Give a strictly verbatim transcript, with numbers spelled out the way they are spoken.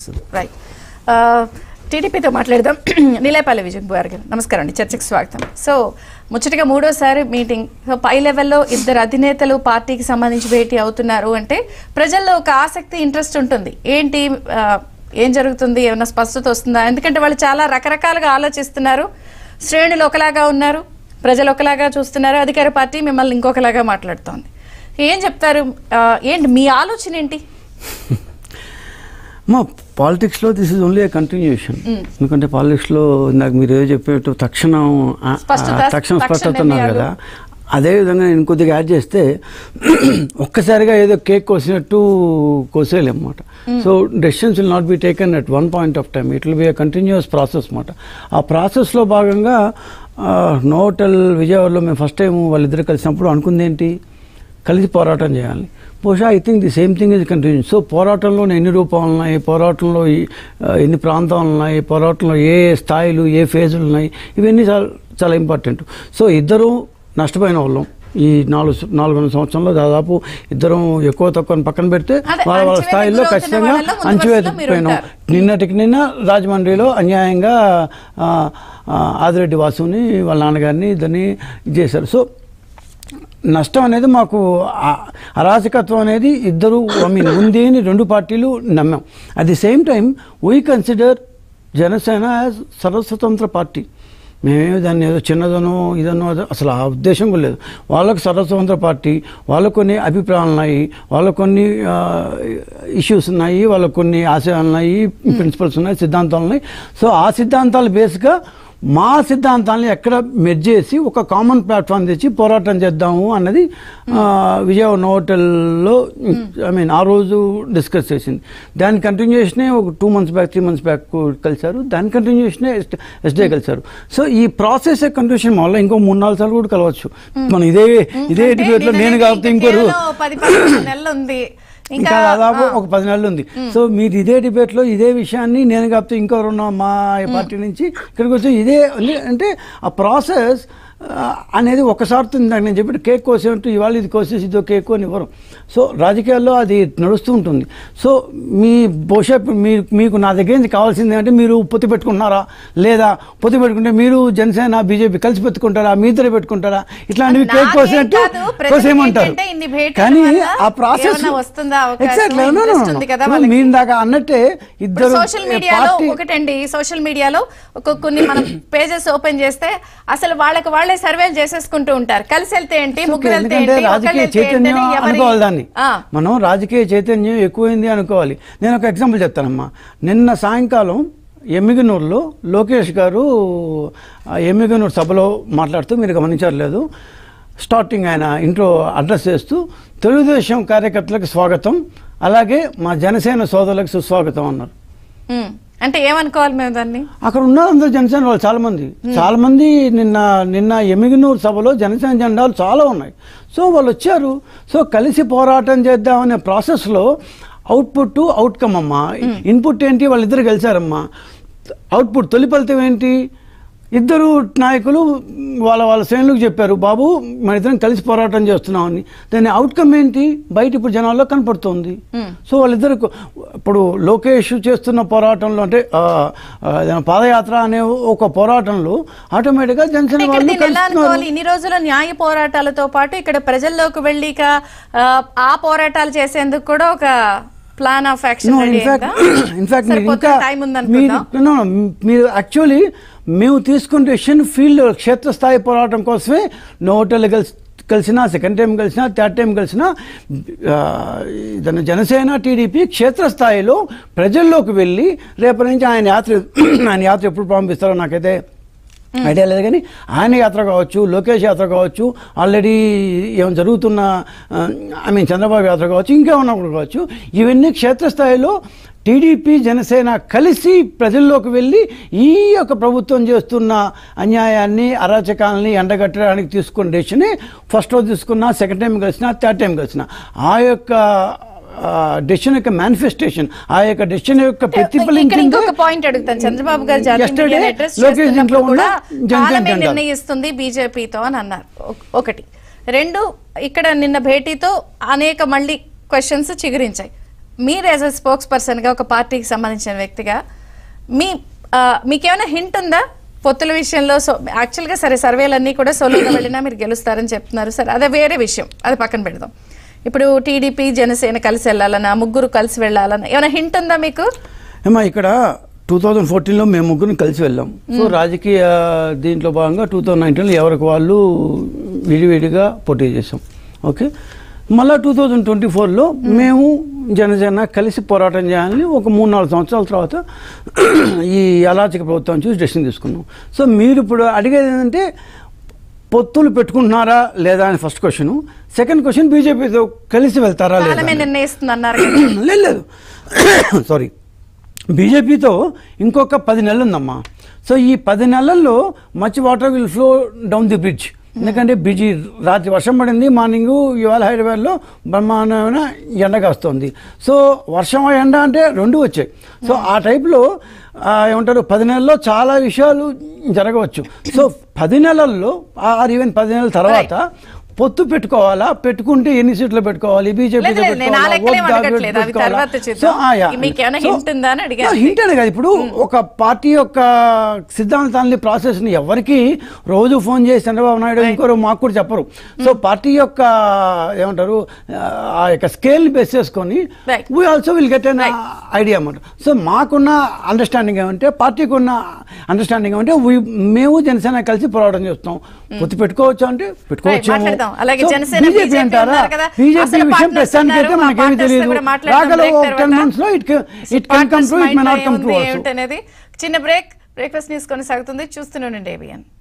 వస్తుంది. రైట్, టీడీపీతో మాట్లాడదాం. నీలాయపాలెం విజయ్ గారు నమస్కారం అండి, చర్చకు స్వాగతం. సో ముచ్చటగా మూడోసారి మీటింగ్, సో పై లెవెల్లో ఇద్దరు అధినేతలు పార్టీకి సంబంధించి భేటీ అవుతున్నారు అంటే ప్రజల్లో ఒక ఆసక్తి, ఇంట్రెస్ట్ ఉంటుంది. ఏంటి ఏం జరుగుతుంది, ఏమైనా స్పష్టత వస్తుందా? ఎందుకంటే వాళ్ళు చాలా రకరకాలుగా ఆలోచిస్తున్నారు. శ్రేణులు ఒకలాగా ఉన్నారు, ప్రజలు ఒకలాగా చూస్తున్నారు, అధికార పార్టీ మిమ్మల్ని ఇంకొకలాగా మాట్లాడుతోంది. ఏం చెప్తారు? ఏంటి మీ ఆలోచన ఏంటి? మా పాలిటిక్స్లో this is only a continuation. ఎందుకంటే పాలిటిక్స్లో నాకు మీరు ఏదో చెప్పేట్టు తక్షణం తక్షణ స్పష్టత ఉన్నారు కదా, అదేవిధంగా నేను కొద్దిగా యాడ్ చేస్తే ఒక్కసారిగా ఏదో కేక్ కోసినట్టు కోసేయలేము అన్నమాట. So decisions will not be taken at one point of time, it will be a continuous process అన్నమాట. ఆ ప్రాసెస్లో భాగంగా నోటల్ విజయవాడలో మేము ఫస్ట్ టైం వాళ్ళిద్దరు కలిసినప్పుడు అనుకుంది ఏంటి, కలిసి పోరాటం చేయాలి. బహుశా I think the same thing is continue. So పోరాటంలో ఎన్ని రూపాలు ఉన్నాయి, పోరాటంలో ఎన్ని ప్రాంతాలు ఉన్నాయి, పోరాటంలో ఏ స్థాయిలు ఏ ఫేజులు ఉన్నాయి, ఇవన్నీ చాలా చాలా ఇంపార్టెంట్. సో ఇద్దరు నష్టపోయిన వాళ్ళం ఈ నాలుగు నాలుగున్నర సంవత్సరంలో. దాదాపు ఇద్దరం ఎక్కువ తక్కువ పక్కన పెడితే వాళ్ళ వాళ్ళ స్థాయిలో ఖచ్చితంగా అంచువేతపోయినాం. నిన్నటికి నిన్న రాజమండ్రిలో అన్యాయంగా ఆదిరెడ్డి వాసుని వాళ్ళ నాన్నగారిని ఇద్దరిని చేశారు. సో నష్టం అనేది మాకు, అరాచకత్వం అనేది ఇద్దరు ఐ మీన్ ఉంది అని రెండు పార్టీలు నమ్మాం. At the same time we consider Janasena as సర్వస్వతంత్ర పార్టీ. మేమేమి దాన్ని ఏదో చిన్నదనో ఇదనో అసలు ఆ ఉద్దేశం కూడా లేదు. వాళ్ళకు సర్వస్వతంత్ర పార్టీ, వాళ్ళకు కొన్ని అభిప్రాయాలు ఉన్నాయి, వాళ్ళకు కొన్ని ఇష్యూస్ ఉన్నాయి, వాళ్ళకు కొన్ని ఆశయాలు ఉన్నాయి, ప్రిన్సిపల్స్ ఉన్నాయి, సిద్ధాంతాలు ఉన్నాయి. సో ఆ సిద్ధాంతాలు బేస్గా మా సిద్ధాంతాలను ఎక్కడ మెర్జ్ చేసి ఒక కామన్ ప్లాట్ఫామ్ తెచ్చి పోరాటం చేద్దాము అన్నది విజయవాడ హోటల్లో ఐ మీన్ ఆ రోజు డిస్కస్ చేసింది. దాని కంటిన్యూషనే ఒక two months back three months back కలిశారు. దాని కంటిన్యూషనే ఎస్డే కలిశారు. సో ఈ ప్రాసెస్ కంటిన్యూషన్ వల్ల ఇంకో మూడు నాలుగు సార్లు కూడా కలవచ్చు. మనం ఇదే ఇదే డిబేట్లో నేను కాబట్టి ఇంకోరు ఇంకా దాదాపు ఒక పది నెలలు ఉంది. సో మీరు ఇదే డిబేట్లో ఇదే విషయాన్ని నేను కాకపోతే ఇంకెవరున్నా మా పార్టీ నుంచి ఇక్కడికి వచ్చి ఇదే అంటే ఆ ప్రాసెస్ అనేది ఒకసారి నేను చెప్పి కేక్ కోసేంటూ ఇవాళ ఇది కోసేసి ఇదో కేక్ అని ఇవ్వరు. సో రాజకీయాల్లో అది నడుస్తూ ఉంటుంది. సో మీ బహుశా మీరు మీకు నా దగ్గర నుంచి కావాల్సింది అంటే మీరు పొత్తు పెట్టుకుంటున్నారా, లేదా పొత్తు పెట్టుకుంటే మీరు జనసేన బీజేపీ కలిసి పెట్టుకుంటారా, మీ ఇద్దరు పెట్టుకుంటారా, ఇట్లాంటివి కేక్ కోసేంటూ కోసేయమంటారు. కానీ ఆ ప్రాసెస్ ఎగ్జాక్ట్లీ మీరు దాకా అన్నట్టే ఇద్దరు సోషల్ మీడియాలో ఒకటండి, సోషల్ మీడియాలో కొన్ని మనం పేజెస్ ఓపెన్ చేస్తే అసలు వాళ్ళకి వాళ్ళే సర్వేలు చేసేసుకుంటూ ఉంటారు. కలిసి వెళ్తే ఏంటి, ముగ్గురు వెళ్తే ఏంటి, రాజకీయ చైతన్యం అనుకోవాలి దాన్ని. మనం రాజకీయ చైతన్యం ఎక్కువైంది అనుకోవాలి. నేను ఒక ఎగ్జాంపుల్ చెప్తానమ్మా. నిన్న సాయంకాలం ఎమ్మిగనూరులో లోకేష్ గారు ఎమ్మిగనూరు సభలో మాట్లాడుతూ మీరు గమనించారు లేదు, స్టార్టింగ్ ఆయన ఇంట్రో అడ్రస్ చేస్తూ తెలుగుదేశం కార్యకర్తలకు స్వాగతం, అలాగే మా జనసేన సోదరులకు సుస్వాగతం అన్నారు. అంటే ఏమనుకోవాలి మేము దాన్ని? అక్కడ ఉన్నారు అందరూ జనసేన వాళ్ళు చాలా మంది చాలా మంది నిన్న నిన్న ఎమ్మిగనూరు సభలో జనసేన జెండాలు చాలా ఉన్నాయి. సో వాళ్ళు వచ్చారు. సో కలిసి పోరాటం చేద్దామనే ప్రాసెస్లో అవుట్పుట్ అవుట్కమ్ అమ్మా. ఇన్పుట్ ఏంటి, వాళ్ళిద్దరు కలిశారమ్మా. అవుట్పుట్ తొలి ఫలితం ఏంటి, ఇద్దరు నాయకులు వాళ్ళ వాళ్ళ శ్రేణులకు చెప్పారు, బాబు మన ఇద్దరం కలిసి పోరాటం చేస్తున్నామని. దాని అవుట్కమ్ ఏంటి బయట ఇప్పుడు జనాల్లో కనపడుతుంది. సో వాళ్ళిద్దరు ఇప్పుడు లోకేష్ చేస్తున్న పోరాటంలో అంటే పాదయాత్ర అనే ఒక పోరాటంలో ఆటోమేటిక్గా జనసేన వాళ్ళు ఇన్ని రోజుల న్యాయ పోరాటాలతో పాటు ఇక్కడ ప్రజల్లోకి వెళ్ళి ఆ పోరాటాలు చేసేందుకు కూడా ఒక ప్లాన్ ఆఫ్ యాక్షన్. ఇన్ఫాక్ట్ మీరు యాక్చువల్లీ మేము తీసుకున్న డెసిషన్ ఫీల్డ్ క్షేత్రస్థాయి పోరాటం కోసమే నోటలు కలిసి కలిసినా సెకండ్ టైం కలిసినా థర్డ్ టైం కలిసినా దాని జనసేన టీడీపీ క్షేత్రస్థాయిలో ప్రజల్లోకి వెళ్ళి రేపటి నుంచి ఆయన యాత్ర ఆయన యాత్ర ఎప్పుడు ప్రారంభిస్తారో నాకైతే ఐడియా లేదు. కానీ ఆయన యాత్ర కావచ్చు, లోకేష్ యాత్ర కావచ్చు, ఆల్రెడీ ఏమైనా జరుగుతున్న ఐ మీన్ చంద్రబాబు యాత్ర కావచ్చు, ఇంకేమన్నా కూడా కావచ్చు, ఇవన్నీ క్షేత్రస్థాయిలో టీడీపీ జనసేన కలిసి ప్రజల్లోకి వెళ్ళి ఈ యొక్క ప్రభుత్వం చేస్తున్న అన్యాయాన్ని అరాచకాలని ఎండగట్టడానికి తీసుకున్న డెసిషనే ఫస్ట్ రోజు తీసుకున్నా, సెకండ్ టైం కలిసినా, థర్డ్ టైం కలిసినా ఆ యొక్క డెసిషన్ యొక్క మేనిఫెస్టేషన్, ఆ యొక్క డెసిషన్ యొక్క ప్రతిఫలించింది. ఇంకొక పాయింట్ అడుగుతాను, చంద్రబాబు గారు నిర్ణయిస్తుంది బీజేపీతో అని అన్నారు. ఒకటి రెండు, ఇక్కడ నిన్న భేటీతో అనేక మళ్ళీ క్వశ్చన్స్ చిగురించాయి. మీరు యాజ్ అ స్పోక్స్ పర్సన్గా ఒక పార్టీకి సంబంధించిన వ్యక్తిగా మీ మీకేమైనా హింట్ ఉందా పొత్తుల విషయంలో? సో యాక్చువల్గా సరే సర్వేలన్నీ కూడా సోలోగా వెళ్ళినా మీరు గెలుస్తారని చెప్తున్నారు, సరే అదే వేరే విషయం, అది పక్కన పెడదాం. ఇప్పుడు టీడీపీ జనసేన కలిసి వెళ్ళాలన్నా, ముగ్గురు కలిసి వెళ్ళాలన్నా ఏమైనా హింట్ ఉందా మీకు? ఏమా ఇక్కడ టూ థౌజండ్ ఫోర్టీన్లో మేము ముగ్గురిని కలిసి వెళ్ళాం. సో రాజకీయ దీంట్లో భాగంగా టూ థౌజండ్ నైన్టీన్లో ఎవరికి వాళ్ళు విడివిడిగా పోటీ చేసాం. ఓకే, మళ్ళీ టూ థౌజండ్ ట్వంటీ ఫోర్లో మేము జనసేన కలిసి పోరాటం చేయాలని ఒక మూడు నాలుగు సంవత్సరాల తర్వాత ఈ అరాచక ప్రభుత్వం చూసి డెసిషన్ తీసుకున్నాం. సో మీరు ఇప్పుడు అడిగేది ఏంటంటే పొత్తులు పెట్టుకుంటున్నారా లేదా అని ఫస్ట్ క్వశ్చన్. సెకండ్ క్వశ్చన్ బీజేపీతో కలిసి వెళ్తారా లేదా లేదు లేదు సారీ బీజేపీతో ఇంకొక పది నెలలు ఉందమ్మా. సో ఈ పది నెలల్లో much water will flow down the bridge. ఎందుకంటే బిజీ రాత్రి వర్షం పడింది, మార్నింగ్ ఇవాళ హైదరాబాద్లో బ్రహ్మాండమైన ఎండ కాస్తుంది. సో వర్షం ఎండ అంటే రెండు వచ్చాయి. సో ఆ టైప్లో ఏమంటారు పది నెలల్లో చాలా విషయాలు జరగవచ్చు. సో పది నెలల్లో ఆర్ ఈవెన్ పది నెలల తర్వాత పొత్తు పెట్టుకోవాలా, పెట్టుకుంటే ఎన్ని సీట్లు పెట్టుకోవాలి, బీజేపీతో హింట్ అనే కాదు. ఇప్పుడు ఒక పార్టీ యొక్క సిద్ధాంతాన్ని ప్రాసెస్ని ఎవరికి రోజు ఫోన్ చేసి చంద్రబాబు నాయుడు ఇంకోరు మాకు కూడా చెప్పరు. సో పార్టీ యొక్క ఏమంటారు ఆ యొక్క స్కేల్ బేస్ చేసుకొని we also will get an idea అన్నమాట. సో మాకున్న అండర్స్టాండింగ్ ఏమంటే, పార్టీకి ఉన్న అండర్స్టాండింగ్ ఏమంటే మేము జనసేన కలిసి పోరాటం చేస్తాం. పొత్తు పెట్టుకోవచ్చు అంటే పెట్టుకోవచ్చు. బీజేపీ అంటారా, బీజేపీ విషయం ప్రస్తుతానికి అయితే మనకేమీ తెలియదు. రాగల టెన్ మంత్స్ లో it it can come to it may not come to also. చిన్న బ్రేక్ బ్రేక్ఫాస్ట్ న్యూస్ కొనసాగుతుంది, చూస్తూనే ఉండండి ఏబిఎన్.